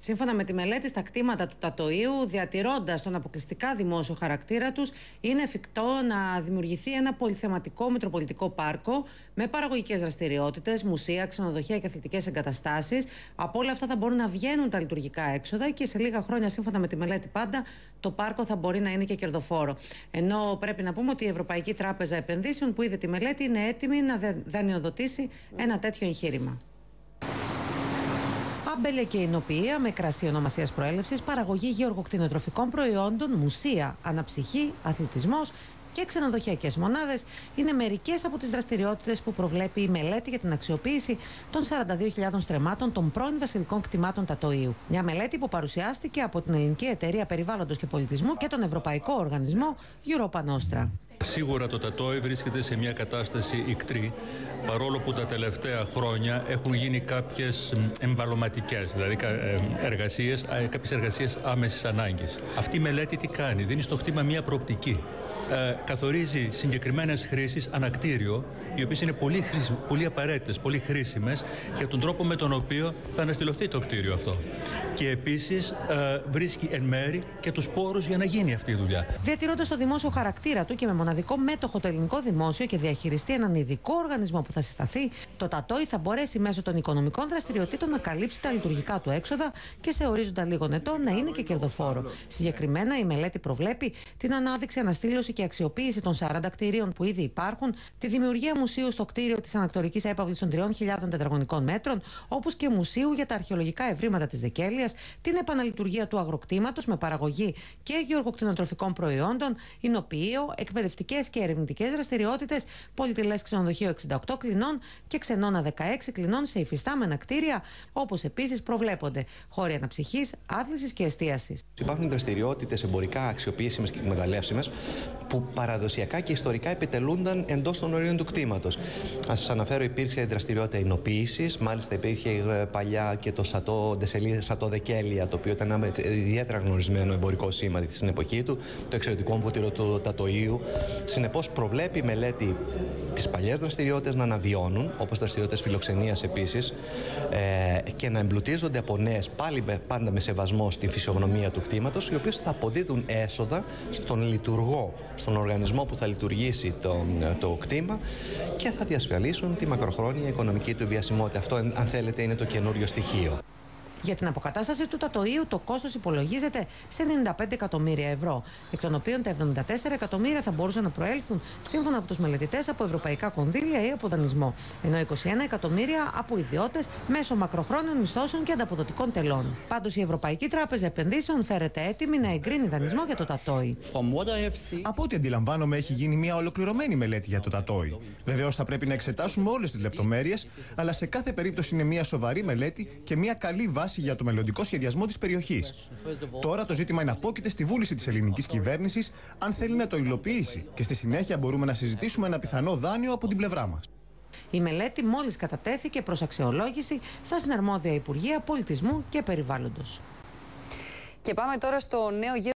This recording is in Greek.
Σύμφωνα με τη μελέτη, στα κτήματα του Τατοΐου, διατηρώντας τον αποκλειστικά δημόσιο χαρακτήρα τους, είναι εφικτό να δημιουργηθεί ένα πολυθεματικό μητροπολιτικό πάρκο με παραγωγικές δραστηριότητες, μουσεία, ξενοδοχεία και αθλητικές εγκαταστάσεις. Από όλα αυτά θα μπορούν να βγαίνουν τα λειτουργικά έξοδα και σε λίγα χρόνια, σύμφωνα με τη μελέτη πάντα, το πάρκο θα μπορεί να είναι και κερδοφόρο. Ενώ πρέπει να πούμε ότι η Ευρωπαϊκή Τράπεζα Επενδύσεων, που είδε τη μελέτη, είναι έτοιμη να δανειοδοτήσει ένα τέτοιο εγχείρημα. Άμπελε και εινοποιία με κρασί ονομασίας προέλευσης, παραγωγή γεωργοκτηνοτροφικών προϊόντων, μουσεία, αναψυχή, αθλητισμός και ξενοδοχειακές μονάδες είναι μερικές από τις δραστηριότητες που προβλέπει η μελέτη για την αξιοποίηση των 42.000 στρεμμάτων των πρώην βασιλικών κτημάτων Τατοΐου. Μια μελέτη που παρουσιάστηκε από την Ελληνική Εταιρεία Περιβάλλοντος και Πολιτισμού και τον Ευρωπαϊκό Οργανισμό Europa Nostra. Σίγουρα το Τατόι βρίσκεται σε μια κατάσταση ικτρή, παρόλο που τα τελευταία χρόνια έχουν γίνει κάποιες εμβαλωματικές, δηλαδή κάποιες εργασίες άμεσης ανάγκης. Αυτή η μελέτη τι κάνει? Δίνει στο κτήμα μια προοπτική. Καθορίζει συγκεκριμένες χρήσεις ανακτήριο, οι οποίες είναι πολύ απαραίτητες, πολύ χρήσιμες για τον τρόπο με τον οποίο θα αναστηλωθεί το κτίριο αυτό. Και επίσης βρίσκει εν μέρη και τους πόρους για να γίνει αυτή η δουλειά. Διατηρώντας το δημόσιο χαρακτήρα του και με μοναδικό μέτοχο το ελληνικό δημόσιο και διαχειριστεί έναν ειδικό οργανισμό που θα συσταθεί, το Τατόι θα μπορέσει μέσω των οικονομικών δραστηριοτήτων να καλύψει τα λειτουργικά του έξοδα και σε ορίζοντα λίγων ετών να είναι και κερδοφόρο. Συγκεκριμένα, η μελέτη προβλέπει την ανάδειξη, αναστήλωση και αξιοποίηση των 40 κτηρίων που ήδη υπάρχουν, τη δημιουργία μουσείου στο κτίριο της ανακτορικής έπαυλης των 3.000 τετραγωνικών μέτρων, όπως και μουσείου για τα αρχαιολογικά ευρήματα της Δεκέλειας, την επαναλειτουργία του αγροκτήματος με παραγωγή και γεωργοκτηνοτροφικών προϊόντων, εινοποιείο, εκπαιδευτικές και ερευνητικές δραστηριότητες, πολυτελές ξενοδοχείο 68 κλινών και ξενώνα 16 κλινών σε υφιστάμενα κτίρια, όπως επίσης προβλέπονται χώροι αναψυχής, άθλησης και εστίασης. Υπάρχουν δραστηριότητες εμπορικά αξιοποιήσιμες και εκμεταλλεύσιμες που παραδοσιακά και ιστορικά επιτελούνταν εντός των ορίων του κτήματος. Ας σας αναφέρω, υπήρξε δραστηριότητα εινοποίησης, μάλιστα υπήρχε παλιά και το Σατό Δεκέλεια, το οποίο ήταν ένα ιδιαίτερα γνωρισμένο εμπορικό σήμα στην εποχή του, το εξαιρετικό βούτυρο του Τατοΐου. Συνεπώς, προβλέπει η μελέτη τις παλιές δραστηριότητες να αναβιώνουν, όπως δραστηριότητες φιλοξενίας επίσης, και να εμπλουτίζονται από νέες, πάλι πάντα με σεβασμό στην φυσιογνωμία του κτήματος, οι οποίες θα αποδίδουν έσοδα στον λειτουργό, στον οργανισμό που θα λειτουργήσει το κτήμα και θα διασφαλίσουν τη μακροχρόνια οικονομική του βιωσιμότητα. Αυτό, αν θέλετε, είναι το καινούριο στοιχείο. Για την αποκατάσταση του Τατοΐου το κόστος υπολογίζεται σε 95 εκατομμύρια ευρώ, εκ των οποίων τα 74 εκατομμύρια θα μπορούσαν να προέλθουν, σύμφωνα από τους μελετητές, από ευρωπαϊκά κονδύλια ή από δανεισμό, ενώ 21 εκατομμύρια από ιδιώτες μέσω μακροχρόνιων μισθώσεων και ανταποδοτικών τελών. Πάντως, η Ευρωπαϊκή Τράπεζα Επενδύσεων φέρεται έτοιμη να εγκρίνει δανεισμό για το Τατόι. Από ό,τι αντιλαμβάνομαι, έχει γίνει μια ολοκληρωμένη μελέτη για το Τατόι. Βεβαίως, θα πρέπει να εξετάσουμε όλες τις λεπτομέρειες, αλλά σε κάθε περίπτωση είναι μια σοβαρή μελέτη και μια καλή βάση για το μελλοντικό σχεδιασμό της περιοχής. Τώρα το ζήτημα είναι απόκειται στη βούληση της ελληνικής κυβέρνησης αν θέλει να το υλοποιήσει και στη συνέχεια μπορούμε να συζητήσουμε ένα πιθανό δάνειο από την πλευρά μας. Η μελέτη μόλις κατατέθηκε προς αξιολόγηση στα συναρμόδια Υπουργεία Πολιτισμού και Περιβάλλοντος. Και πάμε τώρα στο νέο